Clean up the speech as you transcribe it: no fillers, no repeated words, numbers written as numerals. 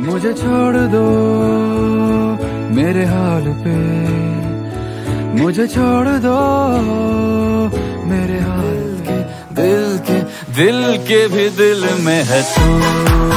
मुझे छोड़ दो मेरे हाल पे, मुझे छोड़ दो मेरे हाल के, दिल के भी दिल में है तू।